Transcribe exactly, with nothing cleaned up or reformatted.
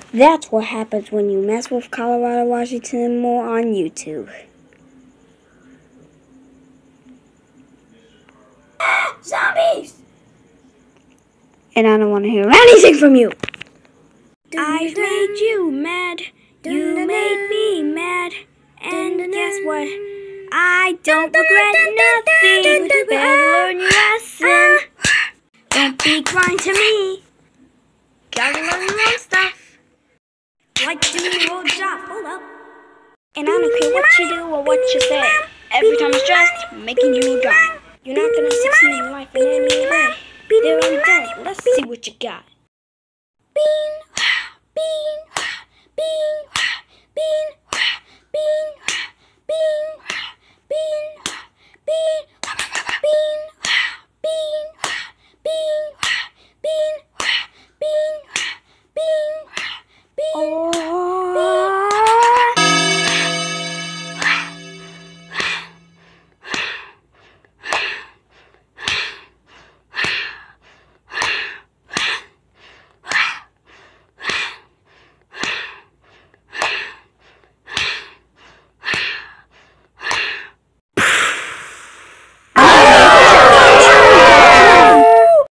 That's what happens when you mess with Colorado Washington and more on YouTube. Zombies! And I don't want to hear anything from you. I've made you mad. You made me mad. And guess what? I don't regret nothing. You better learn your lesson. Don't be blind to me. Gotta learn your own stuff. Like doing your own job. Hold up. And I don't care what you do or what you say. Every time you're stressed, making you move on. You're not gonna succeed in life in any way. There I'm done. Let's see what you got. Bean, bean, bean.